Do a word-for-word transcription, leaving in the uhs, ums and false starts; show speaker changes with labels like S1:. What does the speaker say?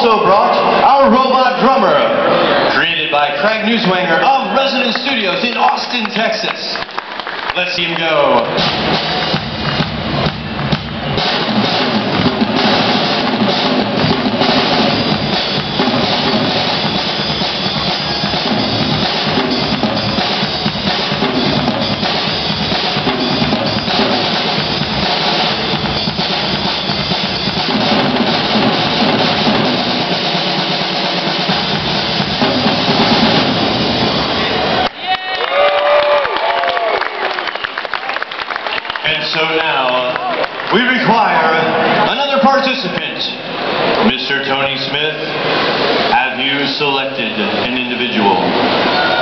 S1: also brought our robot drummer, created by Craig Newswanger of Resonance Studios in Austin, Texas. Let's see him go. And so now, we require another participant. Mister Tony Smith, have you selected an individual?